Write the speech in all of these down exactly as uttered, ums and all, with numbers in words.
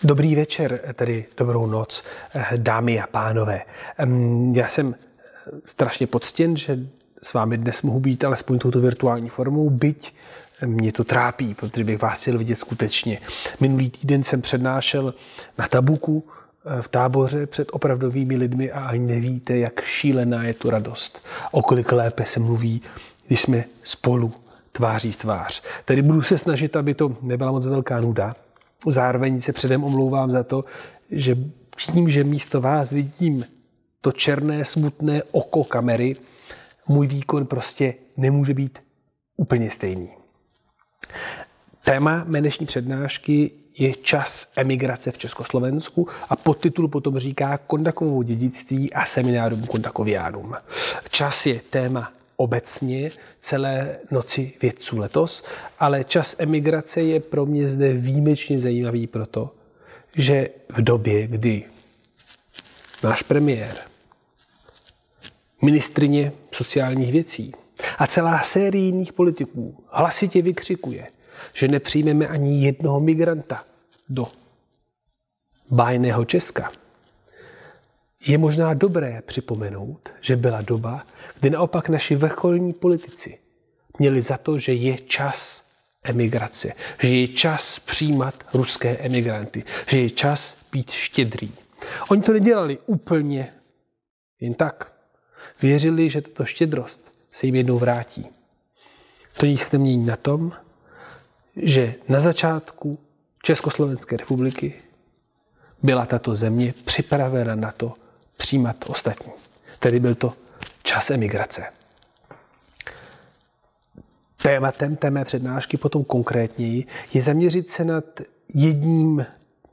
Dobrý večer, tedy dobrou noc, dámy a pánové. Já jsem strašně poctěn, že s vámi dnes mohu být alespoň touto virtuální formou, byť mě to trápí, protože bych vás chtěl vidět skutečně. Minulý týden jsem přednášel na Tabuku v Táboře před opravdovými lidmi a ani nevíte, jak šílená je tu radost. O kolik lépe se mluví, když jsme spolu tváří v tvář. Tedy budu se snažit, aby to nebyla moc velká nuda. Zároveň se předem omlouvám za to, že tím, že místo vás vidím to černé, smutné oko kamery, můj výkon prostě nemůže být úplně stejný. Téma mé dnešní přednášky je čas emigrace v Československu a podtitul potom říká Kondakovo dědictví a seminárium Kondakoviánům. Čas je téma obecně celé noci vědců letos, ale čas emigrace je pro mě zde výjimečně zajímavý proto, že v době, kdy náš premiér, ministryně sociálních věcí a celá série jiných politiků hlasitě vykřikuje, že nepřijmeme ani jednoho migranta do bájného Česka, je možná dobré připomenout, že byla doba, kdy naopak naši vrcholní politici měli za to, že je čas emigrace, že je čas přijímat ruské emigranty, že je čas být štědrý. Oni to nedělali úplně jen tak. Věřili, že tato štědrost se jim jednou vrátí. To nic nemění na tom, že na začátku Československé republiky byla tato země připravena na to přijímat ostatní. Tedy byl to čas emigrace. Tématem té mé přednášky potom konkrétněji je zaměřit se nad jedním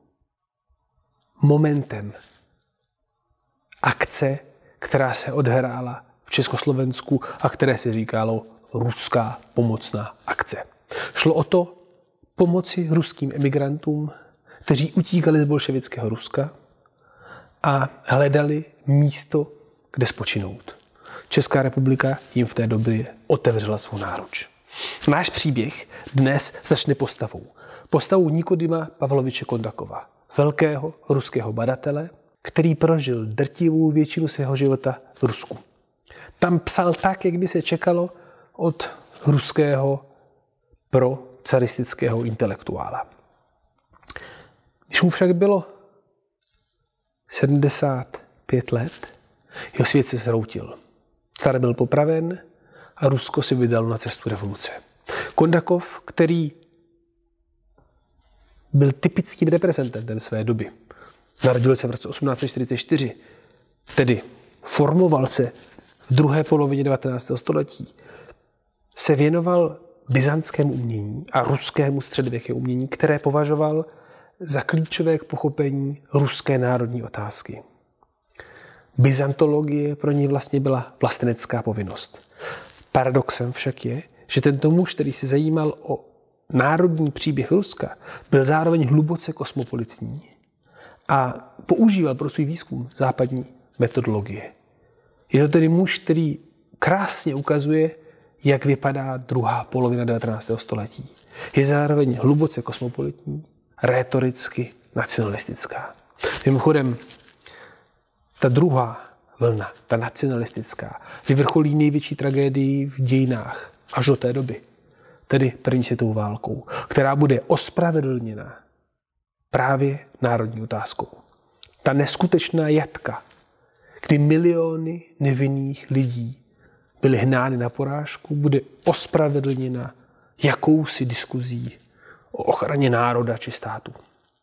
momentem akce, která se odehrála v Československu a které se říkalo ruská pomocná akce. Šlo o to pomoci ruským emigrantům, kteří utíkali z bolševického Ruska a hledali místo, kde spočinout. Česká republika jim v té době otevřela svou náruč. Náš příběh dnes začne postavou. Postavou Nikodima Pavloviče Kondakova, velkého ruského badatele, který prožil drtivou většinu svého života v Rusku. Tam psal tak, jak by se čekalo od ruského procaristického intelektuála. Když mu však bylo sedmdesát pět let, jeho svět se zhroutil. Car byl popraven a Rusko si vydalo na cestu revoluce. Kondakov, který byl typickým reprezentantem své doby, narodil se v roce osmnáct set čtyřicet čtyři, tedy formoval se v druhé polovině devatenáctého století, se věnoval byzantskému umění a ruskému středověkému umění, které považoval za klíčové k pochopení ruské národní otázky. Byzantologie pro něj vlastně byla vlastenecká povinnost. Paradoxem však je, že tento muž, který se zajímal o národní příběh Ruska, byl zároveň hluboce kosmopolitní a používal pro svůj výzkum západní metodologie. Je to tedy muž, který krásně ukazuje, jak vypadá druhá polovina devatenáctého století. Je zároveň hluboce kosmopolitní, rétoricky nacionalistická. Mimochodem, ta druhá vlna, ta nacionalistická, vyvrcholí největší tragédii v dějinách až do té doby, tedy první světovou válkou, která bude ospravedlněna právě národní otázkou. Ta neskutečná jatka, kdy miliony nevinných lidí byly hnány na porážku, bude ospravedlněna jakousi diskuzí o ochraně národa či státu.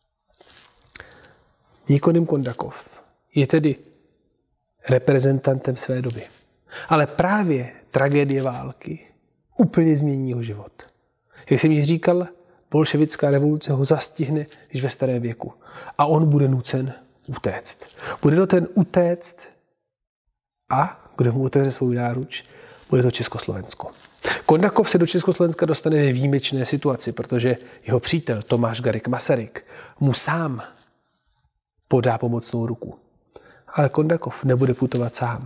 Nikodim Kondakov je tedy reprezentantem své doby. Ale právě tragédie války úplně změní jeho život. Jak jsem již říkal, bolševická revoluce ho zastihne již ve starém věku. A on bude nucen utéct. Bude nucen utéct a kdo mu otevře svou náruč, bude to Československo. Kondakov se do Československa dostane ve výjimečné situaci, protože jeho přítel Tomáš Garrigue Masaryk mu sám podá pomocnou ruku. Ale Kondakov nebude putovat sám.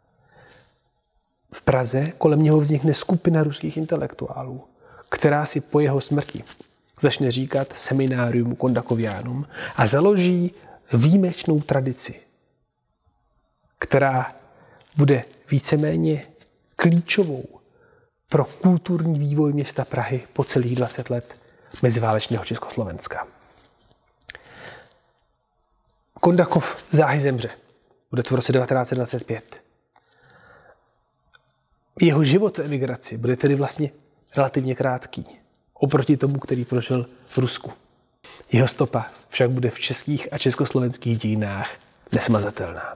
V Praze kolem něho vznikne skupina ruských intelektuálů, která si po jeho smrti začne říkat seminárium Kondakoviánům a založí výjimečnou tradici, která bude víceméně klíčovou pro kulturní vývoj města Prahy po celých dvacet let meziválečného Československa. Kondakov záhy zemře. Bude to v roce devatenáct set dvacet pět. Jeho život v emigraci bude tedy vlastně relativně krátký oproti tomu, který prožil v Rusku. Jeho stopa však bude v českých a československých dějinách nesmazatelná.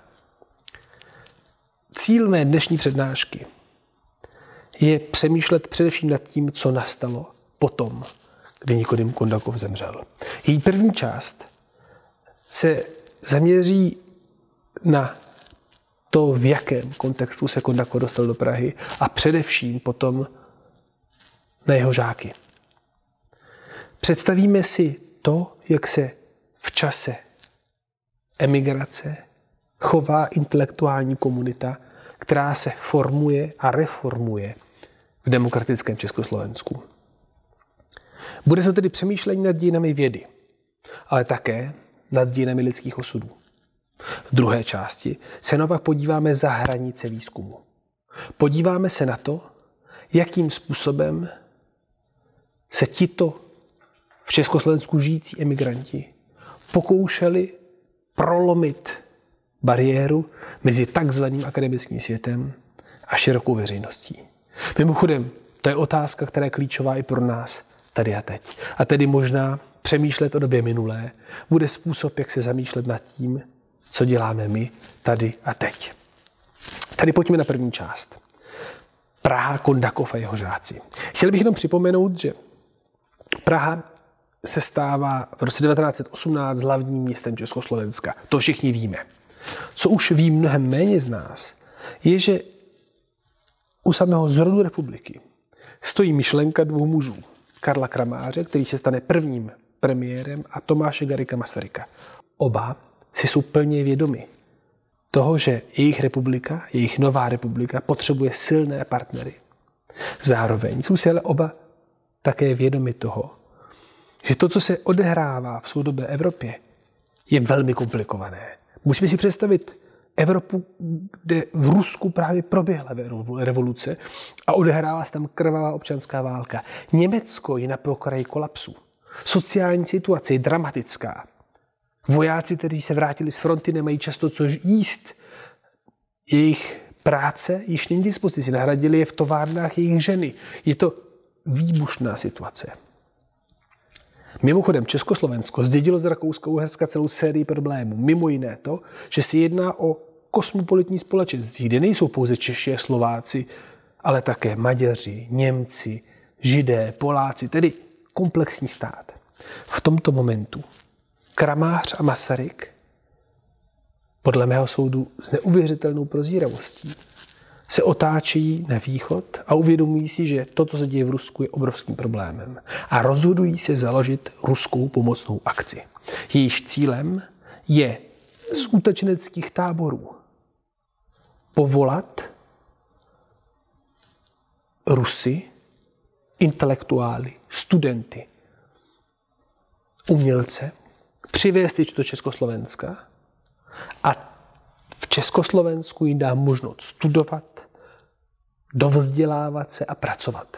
Cíl mé dnešní přednášky je přemýšlet především nad tím, co nastalo potom, kdy Nikodým Kondakov zemřel. Její první část se zaměří na to, v jakém kontextu se Kondakov dostal do Prahy a především potom na jeho žáky. Představíme si to, jak se v čase emigrace chová intelektuální komunita, která se formuje a reformuje v demokratickém Československu. Bude to tedy přemýšlení nad dějinami vědy, ale také nad dějinami lidských osudů. V druhé části se naopak podíváme za hranice výzkumu. Podíváme se na to, jakým způsobem se tito v Československu žijící emigranti pokoušeli prolomit bariéru mezi takzvaným akademickým světem a širokou veřejností. Mimochodem, to je otázka, která je klíčová i pro nás tady a teď. A tedy možná přemýšlet o době minulé bude způsob, jak se zamýšlet nad tím, co děláme my tady a teď. Tady pojďme na první část. Praha, Kondakov a jeho žáci. Chtěl bych jenom připomenout, že Praha se stává v roce devatenáct set osmnáct hlavním městem Československa. To všichni víme. Co už ví mnohem méně z nás, je, že u samého zrodu republiky stojí myšlenka dvou mužů. Karla Kramáře, který se stane prvním premiérem, a Tomáše Garrigua Masaryka. Oba si jsou plně vědomi toho, že jejich republika, jejich nová republika potřebuje silné partnery. Zároveň jsou si ale oba také vědomi toho, že to, co se odehrává v soudobé Evropě, je velmi komplikované. Musíme si představit Evropu, kde v Rusku právě proběhla revoluce a odehrává se tam krvavá občanská válka. Německo je na pokraji kolapsu. Sociální situace je dramatická. Vojáci, kteří se vrátili z fronty, nemají často co jíst. Jejich práce již není k dispozici. Nahradili je v továrnách jejich ženy. Je to výbušná situace. Mimochodem Československo zdědilo z Rakouska-Uherska celou sérii problémů. Mimo jiné to, že se jedná o kosmopolitní společenství, kde nejsou pouze Češi a Slováci, ale také Maďaři, Němci, Židé, Poláci, tedy komplexní stát. V tomto momentu Kramář a Masaryk, podle mého soudu s neuvěřitelnou prozíravostí, se otáčejí na východ a uvědomují si, že to, co se děje v Rusku, je obrovským problémem. A rozhodují se založit ruskou pomocnou akci. Jejíž cílem je z utečeneckých táborů povolat Rusy, intelektuály, studenty, umělce, přivést je do Československa a v Československu jim dá možnost studovat, dovzdělávat se a pracovat.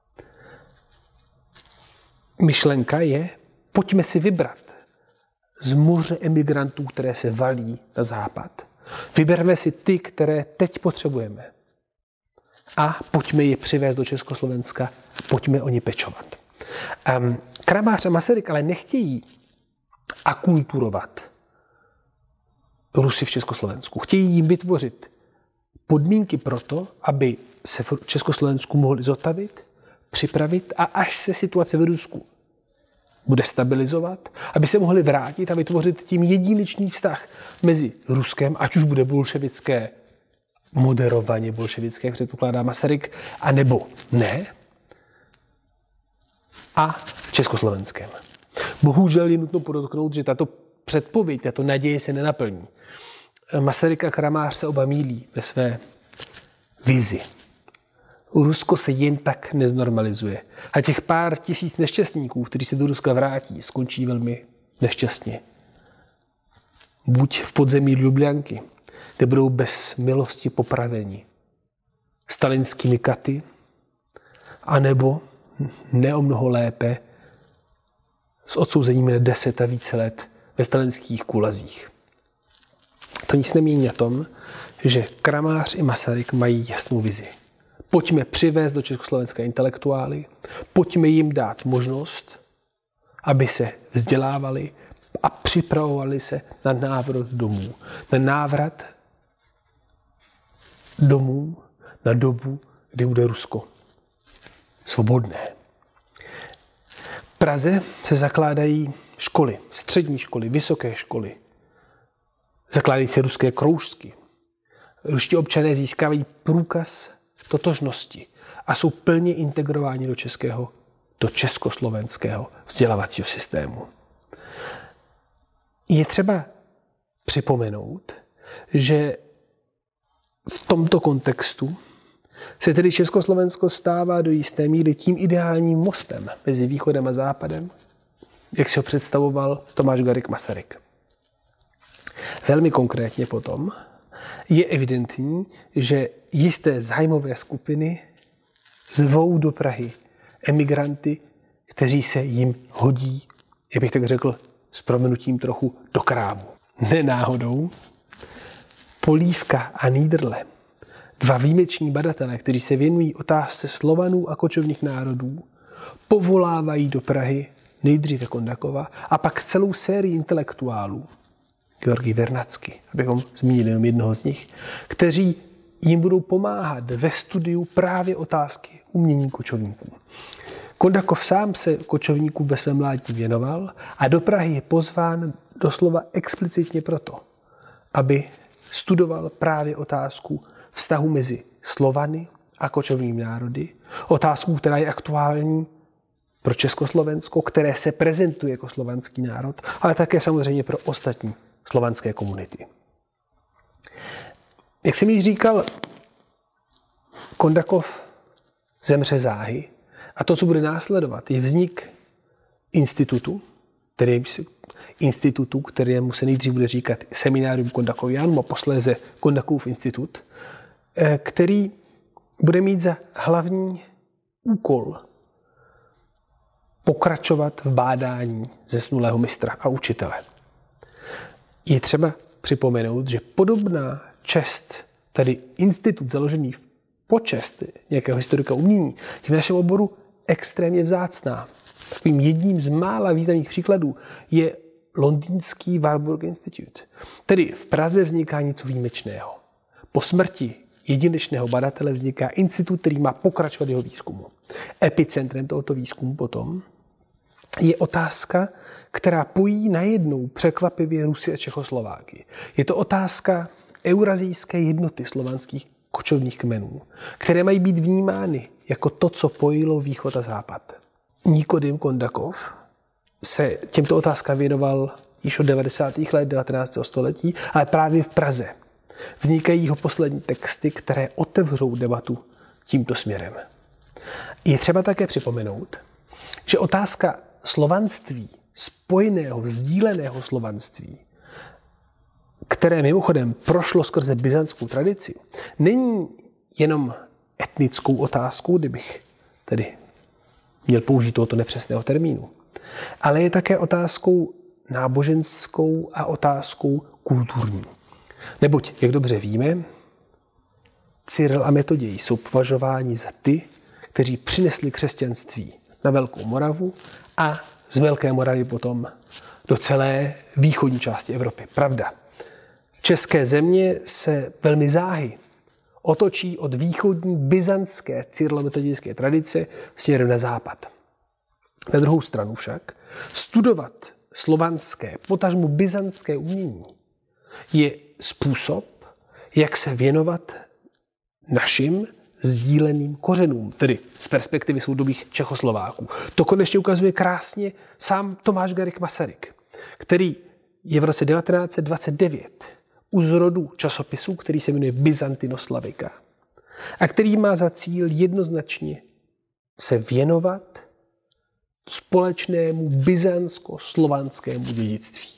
Myšlenka je, pojďme si vybrat z moře emigrantů, které se valí na západ. Vybereme si ty, které teď potřebujeme. A pojďme je přivést do Československa, pojďme o ně pečovat. Um, Kramář a Masaryk ale nechtějí akulturovat Rusy v Československu. Chtějí jim vytvořit podmínky pro to, aby se v Československu mohli zotavit, připravit a až se situace v Rusku bude stabilizovat, aby se mohli vrátit a vytvořit tím jedinečný vztah mezi Ruskem, ať už bude bolševické, moderovaně bolševické, jak předpokládá Masaryk, anebo ne, a Československém. Bohužel je nutno podotknout, že tato předpověď, tato naděje se nenaplní. Masaryk a Kramář se oba mýlí ve své vizi. Rusko se jen tak neznormalizuje. A těch pár tisíc nešťastníků, kteří se do Ruska vrátí, skončí velmi nešťastně. Buď v podzemí Ljubljanky, kde budou bez milosti popraveni stalinskými katy, anebo ne o mnoho lépe s odsouzením na deset a více let ve stalinských kulazích. To nic nemění na tom, že Kramář i Masaryk mají jasnou vizi. Pojďme přivést do Československa intelektuály, pojďme jim dát možnost, aby se vzdělávali a připravovali se na návrat domů. Na návrat domů na dobu, kdy bude Rusko svobodné. V Praze se zakládají školy, střední školy, vysoké školy. Zakládají se ruské kroužky. Ruští občané získávají průkaz totožnosti a jsou plně integrováni do českého, do československého vzdělávacího systému. Je třeba připomenout, že v tomto kontextu se tedy Československo stává do jisté míry tím ideálním mostem mezi východem a západem, jak si ho představoval Tomáš Garrigue Masaryk. Velmi konkrétně potom je evidentní, že jisté zájmové skupiny zvou do Prahy emigranty, kteří se jim hodí, jak bych tak řekl, s prominutím trochu do krámu. Nenáhodou Polívka a Niederle, dva výjimeční badatelé, kteří se věnují otázce Slovanů a kočovných národů, povolávají do Prahy nejdříve Kondakova a pak celou sérii intelektuálů, Georgij Vernadsky, abychom zmínili jenom jednoho z nich, kteří jim budou pomáhat ve studiu právě otázky umění kočovníků. Kondakov sám se kočovníkům ve svém mládí věnoval a do Prahy je pozván doslova explicitně proto, aby studoval právě otázku vztahu mezi Slovany a kočovnými národy, otázku, která je aktuální pro Československo, které se prezentuje jako slovanský národ, ale také samozřejmě pro ostatní slovanské komunity. Jak jsem již říkal, Kondakov zemře záhy a to, co bude následovat, je vznik institutu, tedy institutu, kterému se nejdřív bude říkat Seminárium Kondakovianum a posléze Kondakův institut, který bude mít za hlavní úkol pokračovat v bádání zesnulého mistra a učitele. Je třeba připomenout, že podobná čest, tedy institut založený v počest nějakého historika umění, je v našem oboru extrémně vzácná. Takovým jedním z mála významných příkladů je londýnský Warburg Institute. Tedy v Praze vzniká něco výjimečného. Po smrti jedinečného badatele vzniká institut, který má pokračovat jeho výzkumu. Epicentrem tohoto výzkumu potom je otázka, která pojí najednou překvapivě Rusy a Čechoslováky. Je to otázka eurazijské jednoty slovanských kočovných kmenů, které mají být vnímány jako to, co pojilo východ a západ. Nikodym Kondakov se těmto otázkám věnoval již od devadesátých let devatenáctého století, ale právě v Praze vznikají jeho poslední texty, které otevřou debatu tímto směrem. Je třeba také připomenout, že otázka slovanství, spojeného, sdíleného slovanství, které mimochodem prošlo skrze byzantskou tradici, není jenom etnickou otázkou, kdybych tedy měl použít tohoto nepřesného termínu, ale je také otázkou náboženskou a otázkou kulturní. Neboť, jak dobře víme, Cyril a Metoděj jsou považováni za ty, kteří přinesli křesťanství na Velkou Moravu a z Velké Moravy potom do celé východní části Evropy. Pravda. České země se velmi záhy otočí od východní byzantské cyrilometodějské tradice směrem na západ. Na druhou stranu však studovat slovanské, potažmo byzantské umění je způsob, jak se věnovat našim sdíleným kořenům, tedy z perspektivy soudobých Čechoslováků. To konečně ukazuje krásně sám Tomáš Garrigue Masaryk, který je v roce devatenáct set dvacet devět u zrodu časopisu, který se jmenuje Byzantinoslavika, a který má za cíl jednoznačně se věnovat společnému byzantsko-slovanskému dědictví.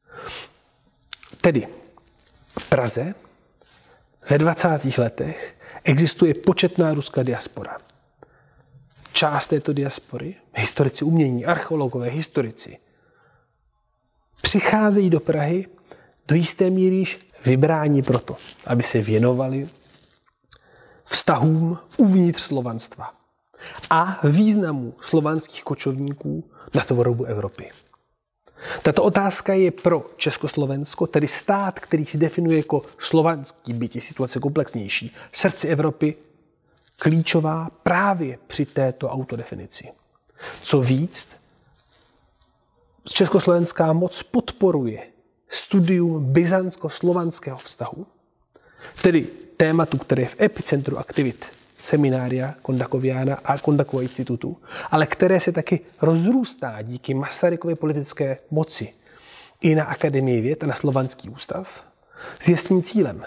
Tedy v Praze ve dvacátých letech existuje početná ruská diaspora. Část této diaspory, historici umění, archeologové, historici, přicházejí do Prahy do jisté míry již vybráni proto, aby se věnovali vztahům uvnitř slovanstva a významu slovanských kočovníků na tvorbu Evropy. Tato otázka je pro Československo, tedy stát, který si definuje jako slovanský, byť je situace komplexnější, srdci Evropy, klíčová právě při této autodefinici. Co víc, československá moc podporuje studium byzantsko-slovanského vztahu, tedy tématu, které je v epicentru aktivit seminária Kondakoviána a Kondakova institutu, ale které se taky rozrůstá díky Masarykově politické moci i na Akademii věd a na Slovanský ústav, s jasným cílem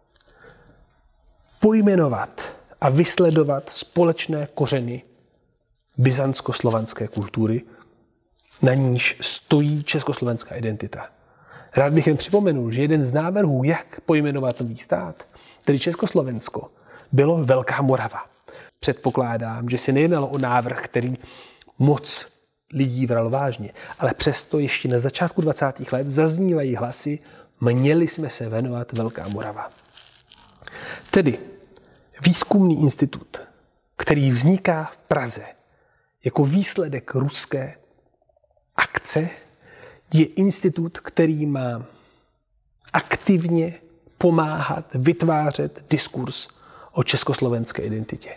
pojmenovat a vysledovat společné kořeny byzantsko-slovanské kultury, na níž stojí československá identita. Rád bych jen připomenul, že jeden z návrhů, jak pojmenovat nový stát, tedy Československo, bylo Velká Morava. Předpokládám, že se nejednalo o návrh, který moc lidí bral vážně, ale přesto ještě na začátku dvacátých let zaznívají hlasy, měli jsme se jmenovat Velká Morava. Tedy výzkumný institut, který vzniká v Praze jako výsledek ruské akce, je institut, který má aktivně pomáhat vytvářet diskurs o československé identitě.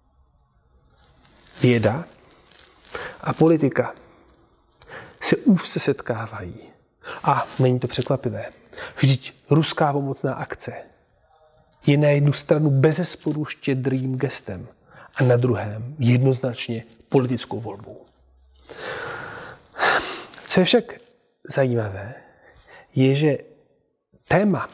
Věda a politika se úzce setkávají. A není to překvapivé. Vždyť ruská pomocná akce je na jednu stranu bezesporu štědrým gestem a na druhém jednoznačně politickou volbou. Co je však zajímavé, je, že téma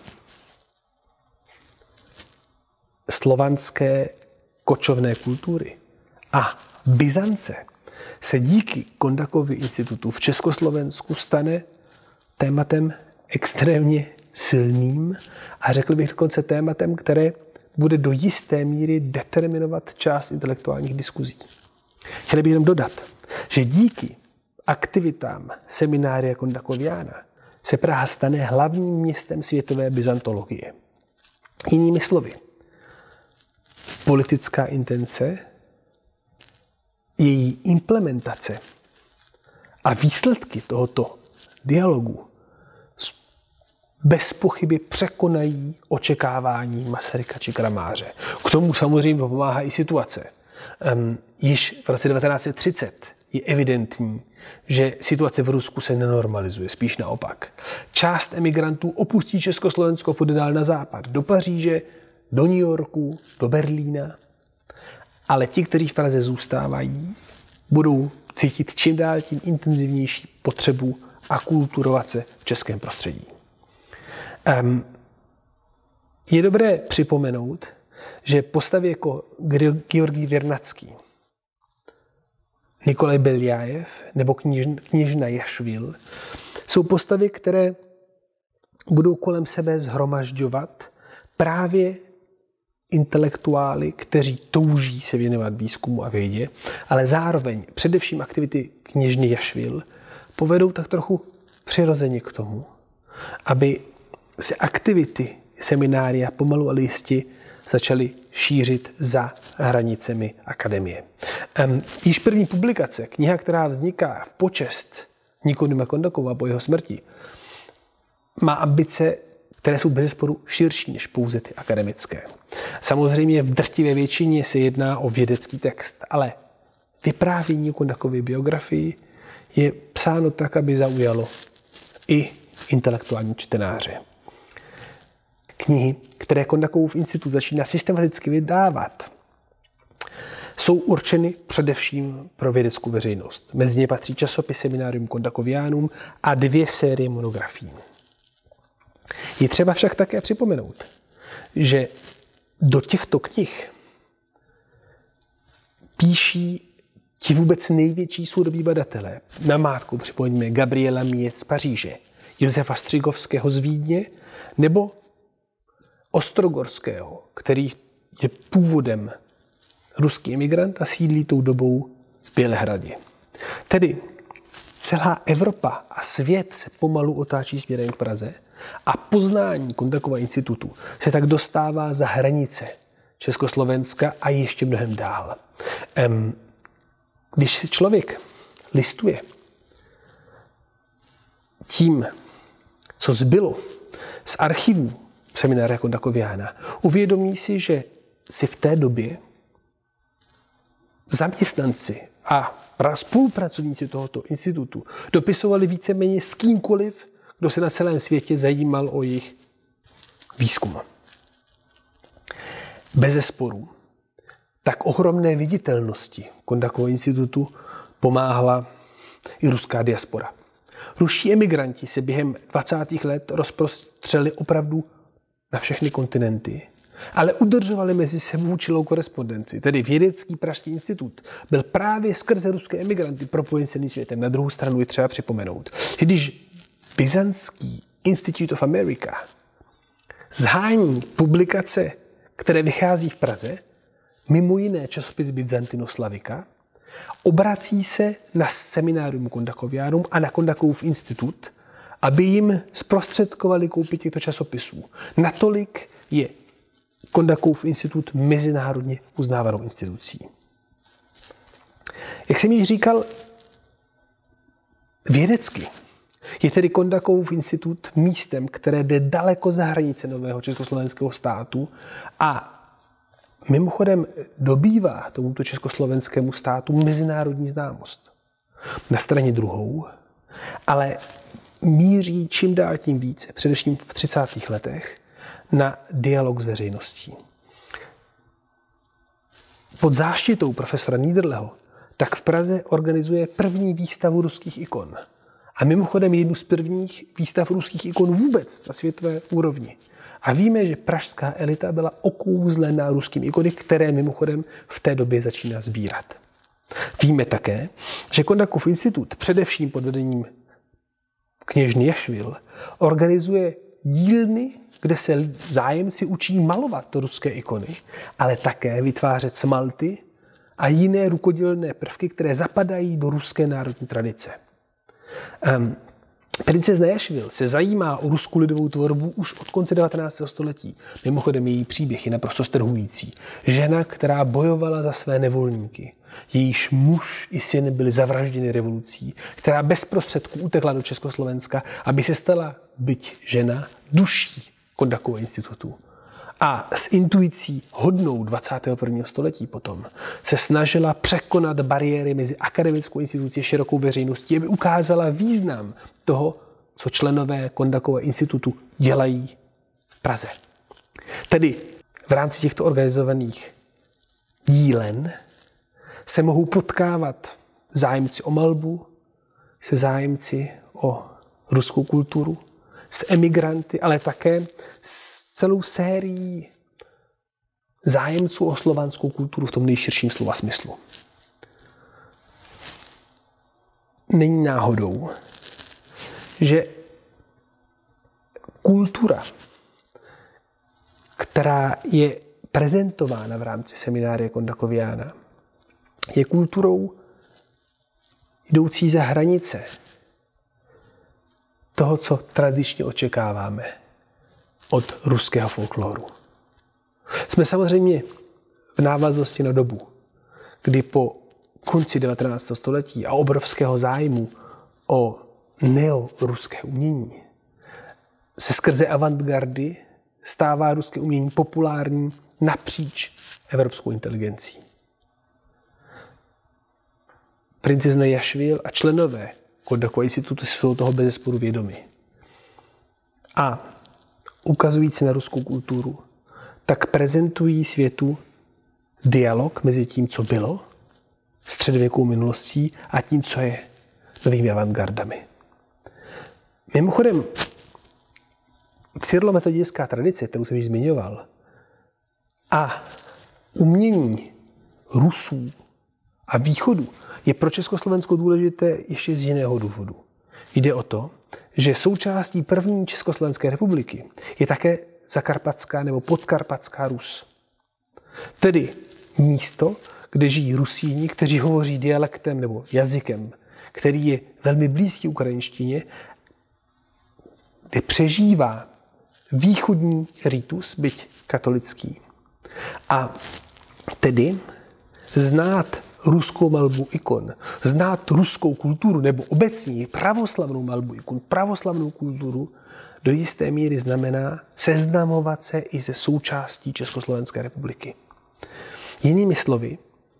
slovanské kočovné kultury a Byzance se díky Kondakově institutu v Československu stane tématem extrémně silným a řekl bych dokonce tématem, které bude do jisté míry determinovat část intelektuálních diskuzí. Chtěli bych jenom dodat, že díky aktivitám seminária Kondakoviána se Praha stane hlavním městem světové byzantologie. Jinými slovy, politická intence, její implementace a výsledky tohoto dialogu bez pochyby překonají očekávání Masaryka či Kramáře. K tomu samozřejmě pomáhá i situace. Um, již v roce devatenáct set třicet je evidentní, že situace v Rusku se nenormalizuje, spíš naopak. Část emigrantů opustí Československo, půjde dál na západ, do Paříže, do New Yorku, do Berlína, ale ti, kteří v Praze zůstávají, budou cítit čím dál tím intenzivnější potřebu akulturovat se v českém prostředí. Um, je dobré připomenout, že postavy jako Georgij Věrnacký, Nikolaj Beljajev nebo kněžna Jašvil jsou postavy, které budou kolem sebe shromažďovat právě intelektuály, kteří touží se věnovat výzkumu a vědě, ale zároveň především aktivity kněžny Jašvil povedou tak trochu přirozeně k tomu, aby se aktivity seminária pomalu ale jistě začaly šířit za hranicemi akademie. Um, již první publikace, kniha, která vzniká v počest Nikodima Kondakova po jeho smrti, má ambice, které jsou bezesporu širší než pouze ty akademické. Samozřejmě v drtivé většině se jedná o vědecký text, ale vyprávění Kondakovy biografii je psáno tak, aby zaujalo i intelektuální čtenáře. Knihy, které Kondakův institut začíná systematicky vydávat, jsou určeny především pro vědeckou veřejnost. Mezi ně patří časopis Seminarium Kondakoviánum a dvě série monografií. Je třeba však také připomenout, že do těchto knih píší ti vůbec největší soudobí badatelé. Namátkou připomeňme Gabriela Miet z Paříže, Josefa Střigovského z Vídně nebo Ostrogorského, který je původem ruský imigrant a sídlí tou dobou v Bělehradě. Tedy celá Evropa a svět se pomalu otáčí směrem k Praze a poznání Kondakova institutu se tak dostává za hranice Československa a ještě mnohem dál. Když člověk listuje tím, co zbylo z archivů semináře Kondakoviána, uvědomí si, že si v té době zaměstnanci a spolupracovníci tohoto institutu dopisovali víceméně s kýmkoliv, kdo se na celém světě zajímal o jejich výzkum. Bezesporu tak ohromné viditelnosti Kondakova institutu pomáhala i ruská diaspora. Ruští emigranti se během dvacátých let rozprostřeli opravdu na všechny kontinenty, ale udržovali mezi sebou čilou korespondenci. Tedy vědecký Pražský institut byl právě skrze ruské emigranty propojen celým světem. Na druhou stranu je třeba připomenout, že když Byzantský Institute of America zhání publikace, které vychází v Praze, mimo jiné časopis Byzantinoslawika, obrací se na seminárium Kondakoviánum a na Kondakův institut, aby jim zprostředkovali koupit těchto časopisů. Natolik je Kondakův institut mezinárodně uznávanou institucí. Jak jsem již říkal, vědecky je tedy Kondakův institut místem, které jde daleko za hranice nového československého státu a mimochodem dobývá tomuto československému státu mezinárodní známost. Na straně druhou, ale míří čím dál tím více, především v třicátých letech, na dialog s veřejností. Pod záštitou profesora Niederleho tak v Praze organizuje první výstavu ruských ikon. A mimochodem jednu z prvních výstav ruských ikon vůbec na světové úrovni. A víme, že pražská elita byla okouzlená ruskými ikony, které mimochodem v té době začíná sbírat. Víme také, že Kondakův institut, především pod vedením kněžny Jašvil, organizuje dílny, kde se zájemci učí malovat ruské ikony, ale také vytvářet smalty a jiné rukodělné prvky, které zapadají do ruské národní tradice. Um, Princezna Jašvil se zajímá o ruskou lidovou tvorbu už od konce devatenáctého století. Mimochodem její příběh je naprosto strhující. Žena, která bojovala za své nevolníky, jejíž muž i syn byli zavražděni revolucí, která bez prostředků utekla do Československa, aby se stala, byť žena, duší Kondakova institutu. A s intuicí hodnou dvacátého prvního století potom se snažila překonat bariéry mezi akademickou institucí a širokou veřejností, aby ukázala význam toho, co členové Kondakova institutu dělají v Praze. Tedy v rámci těchto organizovaných dílen se mohou potkávat zájemci o malbu, se zájemci o ruskou kulturu, s emigranty, ale také s celou sérií zájemců o slovanskou kulturu v tom nejširším slova smyslu. Není náhodou, že kultura, která je prezentována v rámci semináře Kondakoviána, je kulturou jdoucí za hranice toho, co tradičně očekáváme od ruského folkloru. Jsme samozřejmě v návaznosti na dobu, kdy po konci devatenáctého století a obrovského zájmu o neoruské umění se skrze avantgardy stává ruské umění populární napříč evropskou inteligencí. Princezna Jašvil a členové Kondakova institutu jsou toho bezesporu vědomi. A ukazující na ruskou kulturu, tak prezentují světu dialog mezi tím, co bylo středověkou minulostí a tím, co je novými avantgardami. Mimochodem, cyrilo-metodějská tradice, kterou jsem již zmiňoval, a umění Rusů a východu je pro Československo důležité ještě z jiného důvodu. Jde o to, že součástí první Československé republiky je také zakarpatská nebo podkarpatská Rus. Tedy místo, kde žijí Rusíni, kteří hovoří dialektem nebo jazykem, který je velmi blízký ukrajinštině, kde přežívá východní ritus, byť katolický. A tedy znát ruskou malbu ikon, znát ruskou kulturu nebo obecně pravoslavnou malbu ikon, pravoslavnou kulturu, do jisté míry znamená seznamovat se i se součástí Československé republiky. Jinými slovy,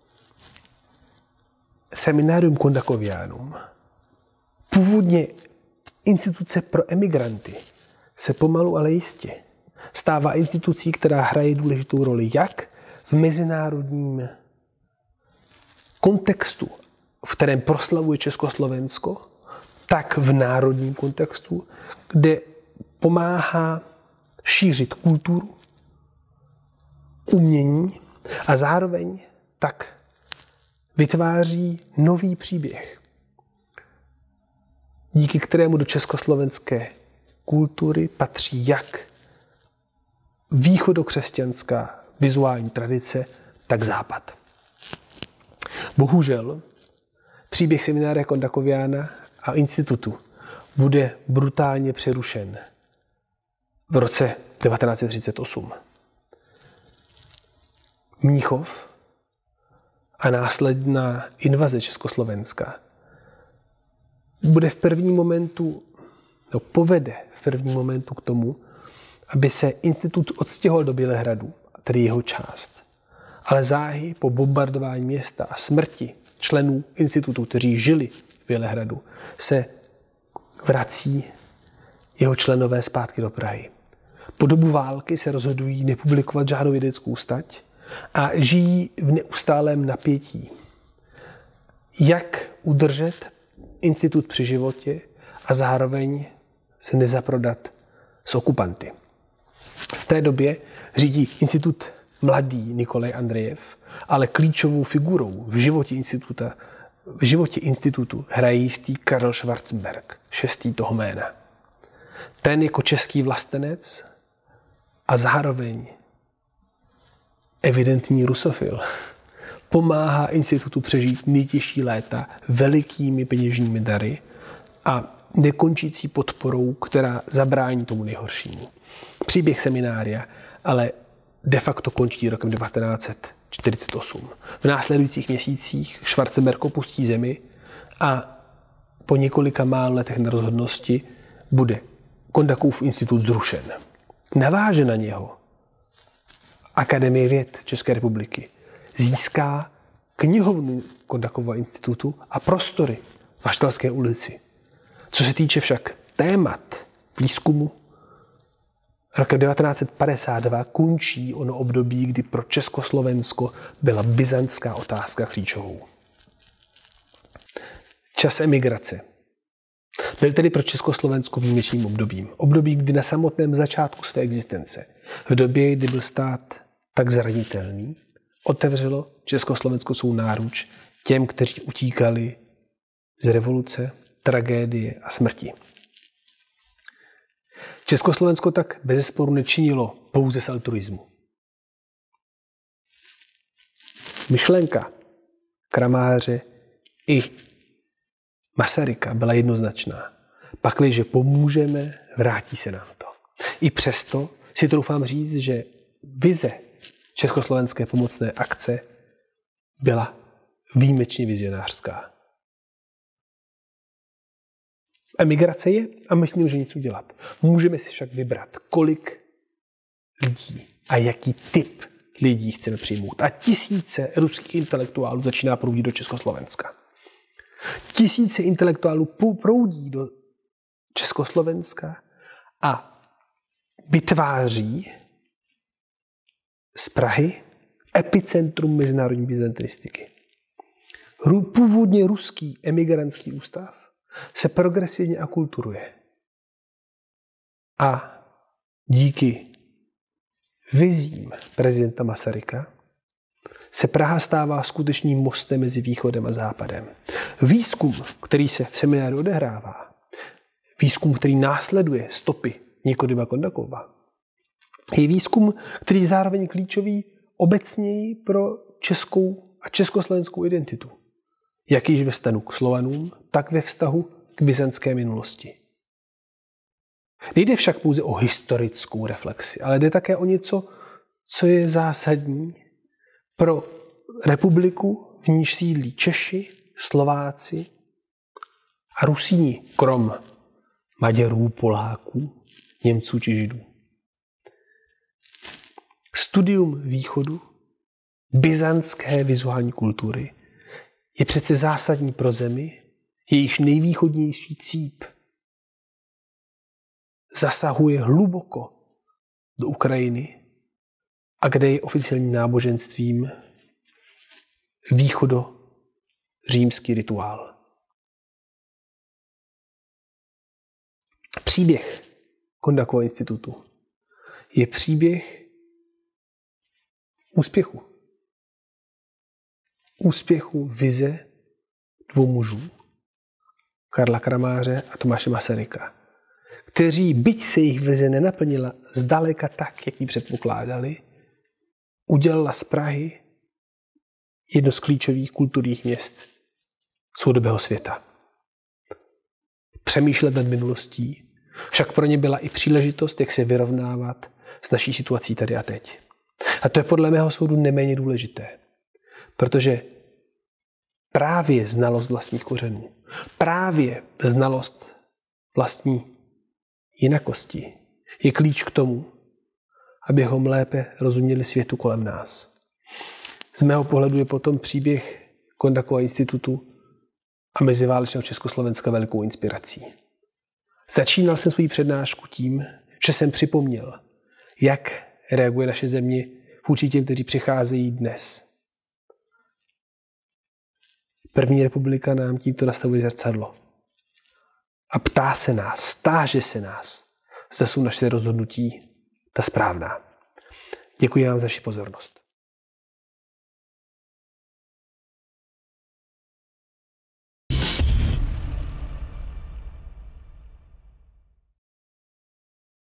Seminarium Kondakovianum, původně instituce pro emigranty, se pomalu, ale jistě stává institucí, která hraje důležitou roli jak v mezinárodním kontextu, v kterém proslavuje Československo, tak v národním kontextu, kde pomáhá šířit kulturu, umění a zároveň tak vytváří nový příběh, díky kterému do československé kultury patří jak východokřesťanská vizuální tradice, tak západ. Bohužel příběh Seminária Kondakoviana a institutu bude brutálně přerušen v roce devatenáct set třicet osm. Mnichov a následná invaze Československa bude v prvním momentu, no povede v prvním momentu k tomu, aby se institut odstěhoval do Bělehradu, tedy jeho část. Ale záhy po bombardování města a smrti členů institutu, kteří žili v Bělehradu, se vrací jeho členové zpátky do Prahy. Po dobu války se rozhodují nepublikovat žádnou vědeckou stať a žijí v neustálém napětí. Jak udržet institut při životě a zároveň se nezaprodat s okupanty. V té době řídí institut mladý Nikolaj Andrejev, ale klíčovou figurou v životě instituta, v životě institutu hraje jistý Karel Schwarzenberg, šestý toho jména. Ten jako český vlastenec a zároveň evidentní rusofil pomáhá institutu přežít nejtěžší léta velikými peněžními dary a nekončící podporou, která zabrání tomu nejhoršímu. Příběh seminária ale de facto končí rokem devatenáct set čtyřicet osm. V následujících měsících Schwarzenberg opustí zemi a po několika málo letech nerozhodnosti bude Kondakův institut zrušen. Naváže na něho Akademie věd České republiky získá knihovnu Kondakova institutu a prostory v Aštalské ulici. Co se týče však témat výzkumu, rokem devatenáct set padesát dva končí ono období, kdy pro Československo byla byzantská otázka klíčovou. Čas emigrace byl tedy pro Československo výjimečným obdobím. Období, kdy na samotném začátku své existence, v době, kdy byl stát tak zranitelný, otevřelo Československo svou náruč těm, kteří utíkali z revoluce, tragédie a smrti. Československo tak bezesporu nečinilo pouze z altruismu. Myšlenka Kramáře i Masaryka byla jednoznačná. Pakliže pomůžeme, vrátí se nám to. I přesto si troufám říct, že vize Československé pomocné akce byla výjimečně vizionářská. Emigrace je a my s ní můžeme nic udělat. Můžeme si však vybrat, kolik lidí a jaký typ lidí chceme přijmout. A tisíce ruských intelektuálů začíná proudit do Československa. Tisíce intelektuálů proudí do Československa a vytváří z Prahy epicentrum mezinárodní byzantinistiky. Původně ruský emigrantský ústav se progresivně akulturuje. A díky vizím prezidenta Masaryka se Praha stává skutečným mostem mezi východem a západem. Výzkum, který se v semináři odehrává, výzkum, který následuje stopy Nikodima Kondakova, je výzkum, který je zároveň klíčový obecněji pro českou a československou identitu. Jak již ve vztahu k Slovanům, tak ve vztahu k byzantské minulosti. Nejde však pouze o historickou reflexi, ale jde také o něco, co je zásadní pro republiku, v níž sídlí Češi, Slováci a Rusíni, krom Maďarů, Poláků, Němců či Židů. Studium východu, byzantské vizuální kultury je přece zásadní pro zemi, jejíž nejvýchodnější cíp zasahuje hluboko do Ukrajiny a kde je oficiálním náboženstvím východořímský rituál. Příběh Kondakova institutu je příběh úspěchu. Úspěchu vize dvou mužů, Karla Kramáře a Tomáše Masaryka, kteří, byť se jejich vize nenaplnila zdaleka tak, jak ji předpokládali, udělala z Prahy jedno z klíčových kulturních měst soudobého světa. Přemýšlet nad minulostí však pro ně byla i příležitost, jak se vyrovnávat s naší situací tady a teď. A to je podle mého soudu neméně důležité, protože právě znalost vlastních kořenů, právě znalost vlastní jinakosti je klíč k tomu, abychom lépe rozuměli světu kolem nás. Z mého pohledu je potom příběh Kondakova institutu a meziválečného Československa velikou inspirací. Začínal jsem svou přednášku tím, že jsem připomněl, jak reaguje naše země vůči těm, kteří přicházejí dnes. První republika nám tímto nastavuje zrcadlo. A ptá se nás, stáže se nás, zda jsou naše rozhodnutí ta správná. Děkuji vám za vaši pozornost.